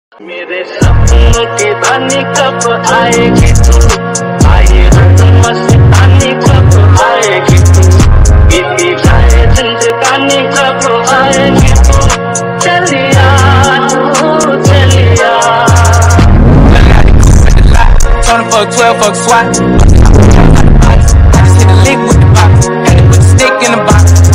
मेरे सपनों की रानी कब आएगी तू, आए हर मस्तानी कब आएगी तू, बीती जाए जिंदगानी कब आएगी तू, चलिया तू चलिया। Tony fuck 12 fuck SWAT. I just hit a lick with the box, and put the stick in the box.